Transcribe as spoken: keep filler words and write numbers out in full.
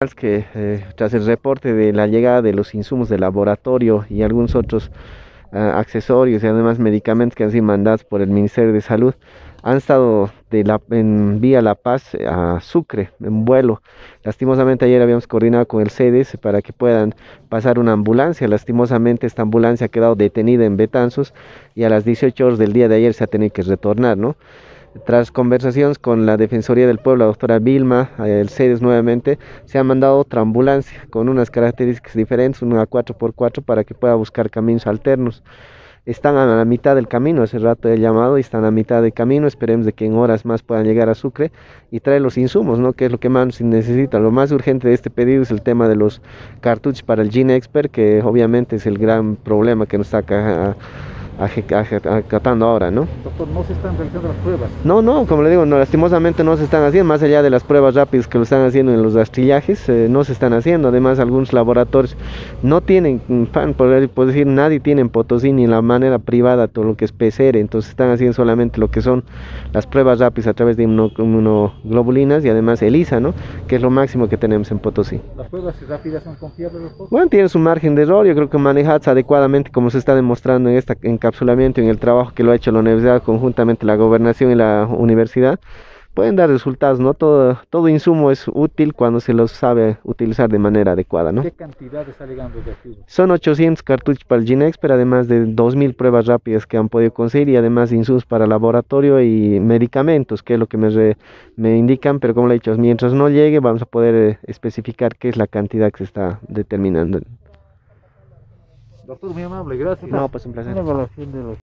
es que eh, tras el reporte de la llegada de los insumos de laboratorio y algunos otros ah, accesorios y además medicamentos que han sido mandados por el Ministerio de Salud, han estado de la, en vía La Paz a Sucre en vuelo. Lastimosamente ayer habíamos coordinado con el C E D E S para que puedan pasar una ambulancia. Lastimosamente esta ambulancia ha quedado detenida en Betanzos y a las dieciocho horas del día de ayer se ha tenido que retornar, ¿no? Tras conversaciones con la Defensoría del Pueblo, la doctora Vilma, eh, el C E D E S nuevamente, se ha mandado otra ambulancia con unas características diferentes, una cuatro por cuatro, para que pueda buscar caminos alternos. Están a la mitad del camino, hace rato he llamado y están a mitad del camino, esperemos de que en horas más puedan llegar a Sucre y traer los insumos, ¿no? Que es lo que más se necesita. Lo más urgente de este pedido es el tema de los cartuchos para el Gene Expert, que obviamente es el gran problema que nos está acá acatando ahora, ¿no? Doctor, no se están realizando las pruebas. No, no, como le digo, no, lastimosamente no se están haciendo, más allá de las pruebas rápidas que lo están haciendo en los rastrillajes, eh, no se están haciendo. Además, algunos laboratorios no tienen, pan, por, por decir, nadie tiene en Potosí ni en la manera privada todo lo que es P C R, entonces están haciendo solamente lo que son las pruebas rápidas a través de inmunoglobulinas y además ELISA, ¿no? Que es lo máximo que tenemos en Potosí. ¿Las pruebas rápidas son confiables, doctor? Bueno, tienen su margen de error, yo creo que manejadas adecuadamente, como se está demostrando en este encapsulamiento, en el trabajo que lo ha hecho la universidad conjuntamente la gobernación y la universidad, pueden dar resultados, ¿no? Todo, todo insumo es útil cuando se los sabe utilizar de manera adecuada, ¿no? ¿Qué cantidad está llegando de activos? Son ochocientos cartuchos para el Ginex, pero además de dos mil pruebas rápidas que han podido conseguir y además insumos para laboratorio y medicamentos, que es lo que me, re, me indican, pero como le he dicho, mientras no llegue vamos a poder eh, especificar qué es la cantidad que se está determinando. Doctor, muy amable, gracias. No, pues un placer. Una evaluación de los